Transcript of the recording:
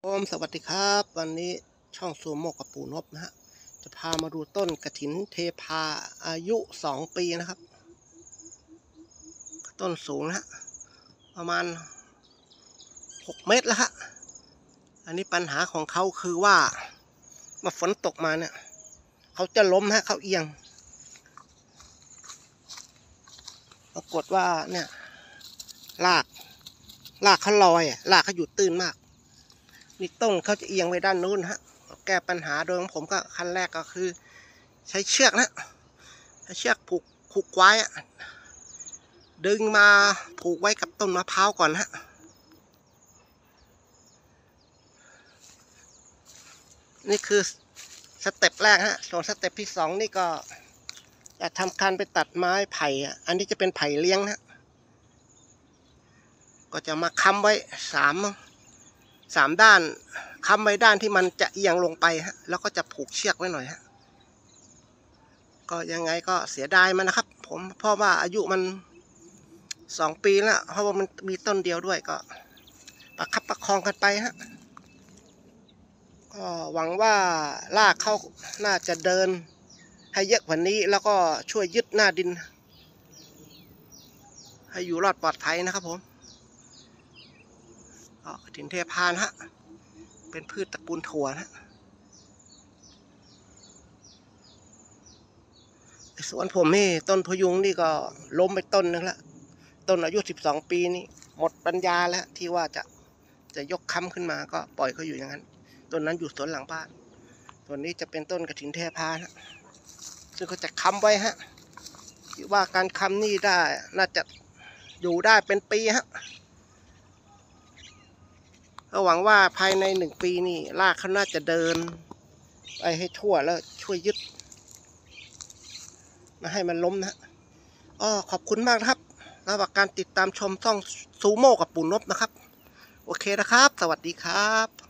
สวัสดีครับวันนี้ช่องซูโม่กับปู่นบนะฮะจะพามาดูต้นกระถินเทพาอายุ2 ปีนะครับต้นสูงนะฮะประมาณ6 เมตรแล้วฮะอันนี้ปัญหาของเขาคือว่าเมื่อฝนตกมาเนี่ยเขาจะล้มฮะเขาเอียงปรากฏว่าเนี่ยรากเขาลอยรากเขาอยู่ตื้นมากนี่ต้นเขาจะเอียงไปด้านนู้นฮะแก้ปัญหาโดยของผมก็ขั้นแรกก็คือใช้เชือกนะใช้เชือกผูกไว้ดึงมาผูกไว้กับต้นมะพร้าวก่อนฮะนี่คือสเต็ปแรกฮะส่วนสเต็ปที่2นี่ก็จะทำการไปตัดไม้ไผ่อันนี้จะเป็นไผ่เลี้ยงนะก็จะมาค้ำไว้สามด้านค้ำไว้ด้านที่มันจะเอียงลงไปฮะแล้วก็จะผูกเชือกไว้หน่อยฮะก็ยังไงก็เสียดายมันนะครับผมเพราะว่าอายุมัน2 ปีแล้วเพราะว่ามันมีต้นเดียวด้วยก็ประคับประคองกันไปฮะก็หวังว่ารากเขาน่าจะเดินให้เยอะกว่านี้แล้วก็ช่วยยึดหน้าดินให้อยู่รอดปลอดภัยนะครับผมกระถินเทพานะฮะเป็นพืชตระกูลถั่วนะสวนผมนี่ต้นพยุงนี่ก็ล้มไปต้นนึงแล้วต้นอายุ12 ปีนี่หมดปัญญาแล้วที่ว่าจะยกค้ำขึ้นมาก็ปล่อยเขาอยู่อย่างนั้นต้นนั้นอยู่สวนหลังบ้านส่วนนี้จะเป็นต้นกระถินเทพานะซึ่งเขาจะค้ำไว้ฮะคิดว่าการค้ำนี่ได้น่าจะอยู่ได้เป็นปีฮะก็หวังว่าภายใน1 ปีนี่รากเขาน่าจะเดินไปให้ทั่วแล้วช่วยยึดมาให้มันล้มนะขอบคุณมากนะครับสำหรับการติดตามชมช่องซูโม่กับปู่นบนะครับโอเคนะครับสวัสดีครับ